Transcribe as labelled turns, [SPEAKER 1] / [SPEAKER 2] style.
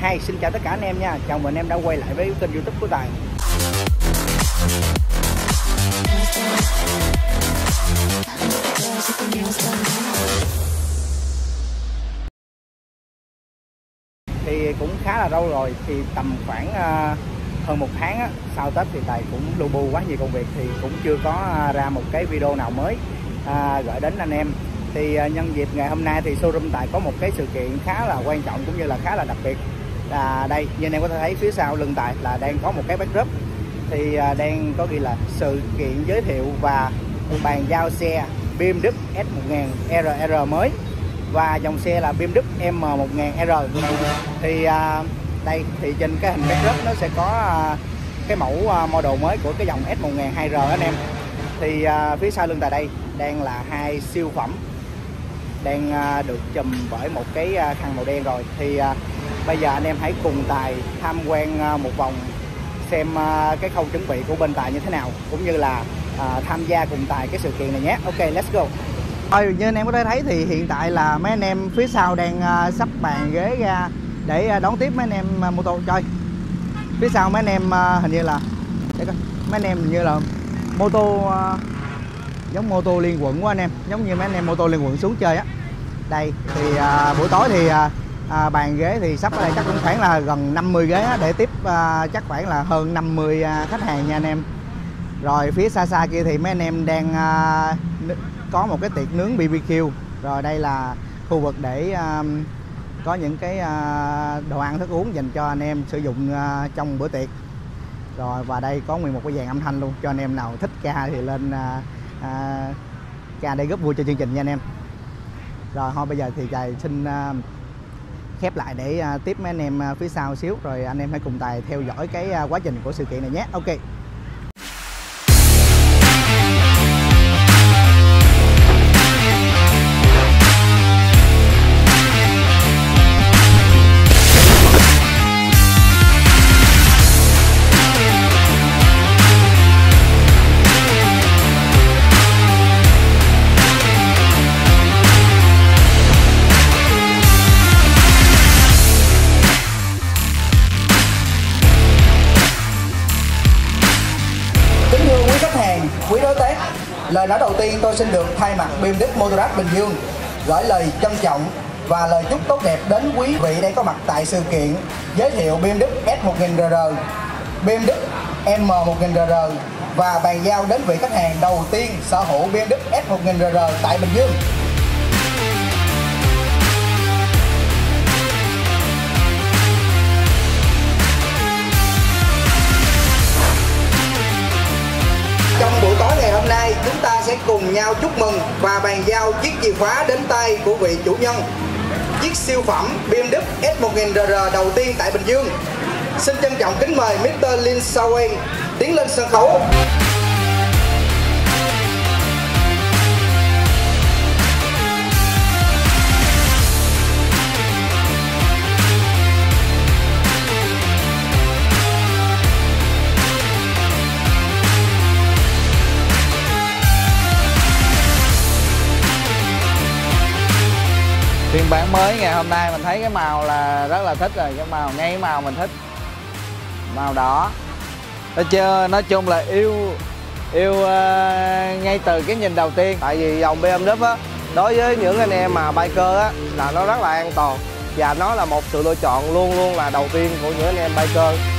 [SPEAKER 1] Hi, xin chào tất cả anh em nha. Chào mừng anh em đã quay lại với kênh YouTube của Tài. Thì cũng khá là lâu rồi, thì tầm khoảng hơn một tháng á, sau Tết thì Tài cũng lu bu quá nhiều công việc, thì cũng chưa có ra một cái video nào mới gửi đến anh em. Thì nhân dịp ngày hôm nay thì showroom Tài có một cái sự kiện khá là quan trọng cũng như là khá là đặc biệt. Đây, như anh em có thể thấy phía sau lưng Tài là đang có một cái backdrop, thì đang có ghi là sự kiện giới thiệu và bàn giao xe BMW S1000 RR mới và dòng xe là BMW M1000R. Thì đây thì trên cái hình backdrop nó sẽ có cái mẫu model mới của cái dòng S1000R anh em. Thì phía sau lưng Tài đây đang là hai siêu phẩm đang được chùm bởi một cái khăn màu đen rồi. Thì bây giờ anh em hãy cùng Tài tham quan một vòng xem cái khâu chuẩn bị của bên Tài như thế nào, cũng như là tham gia cùng Tài cái sự kiện này nhé. Ok, let's go. Rồi, như anh em có thể thấy thì hiện tại là mấy anh em phía sau đang sắp bàn ghế ra để đón tiếp mấy anh em mô tô chơi. Phía sau mấy anh em hình như là để coi, mấy anh em hình như là mô tô giống mô tô liên quận của anh em, giống như mấy anh em mô tô liên quận xuống chơi á. Đây thì buổi tối thì bàn ghế thì sắp ở đây chắc cũng khoảng là gần 50 ghế á, để tiếp chắc khoảng là hơn 50 khách hàng nha anh em. Rồi phía xa xa kia thì mấy anh em đang có một cái tiệc nướng BBQ. Rồi đây là khu vực để có những cái đồ ăn thức uống dành cho anh em sử dụng trong bữa tiệc. Rồi và đây có nguyên một cái dàn âm thanh luôn, cho anh em nào thích ca thì lên ca để góp vui cho chương trình nha anh em. Rồi thôi bây giờ thì Tài xin khép lại để tiếp mấy anh em phía sau xíu, rồi anh em hãy cùng Tài theo dõi cái quá trình của sự kiện này nhé. Ok. Quý đối tác, lời nói đầu tiên tôi xin được thay mặt BMW Motorrad Bình Dương gửi lời trân trọng và lời chúc tốt đẹp đến quý vị đang có mặt tại sự kiện giới thiệu BMW S1000RR, BMW M1000RR và bàn giao đến vị khách hàng đầu tiên sở hữu BMW S1000RR tại Bình Dương. Trong buổi tối ngày hôm nay, chúng ta sẽ cùng nhau chúc mừng và bàn giao chiếc chìa khóa đến tay của vị chủ nhân chiếc siêu phẩm BMW S1000RR đầu tiên tại Bình Dương. Xin trân trọng kính mời Mr. Lin Saway tiến lên sân khấu.
[SPEAKER 2] Phiên bản mới ngày hôm nay mình thấy cái màu là rất là thích rồi, cái màu ngay màu mình thích, màu đỏ. Nói chung là yêu ngay từ cái nhìn đầu tiên. Tại vì dòng BMW á, đối với những anh em mà biker á là nó rất là an toàn, và nó là một sự lựa chọn luôn luôn là đầu tiên của những anh em biker.